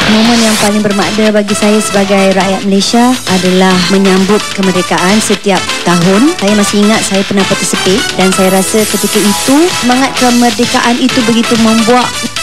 Momen yang paling bermakna bagi saya sebagai rakyat Malaysia adalah menyambut kemerdekaan setiap tahun. Saya masih ingat saya pernah participate dan saya rasa ketika itu semangat kemerdekaan itu begitu membuat